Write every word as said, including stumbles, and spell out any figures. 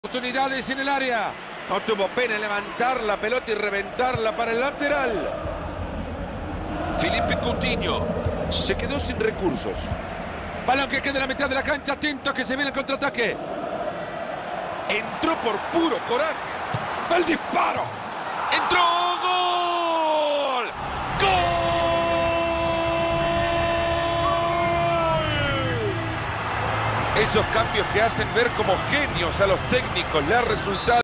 Oportunidades en el área. No tuvo pena en levantar la pelota y reventarla para el lateral. Felipe Coutinho se quedó sin recursos. Balón que queda en la mitad de la cancha. Atento que se viene el contraataque. Entró por puro coraje. ¡Va el disparo! ¡Entró! ¡Gol! ¡Gol! Esos cambios que hacen ver como genios a los técnicos le ha resultado.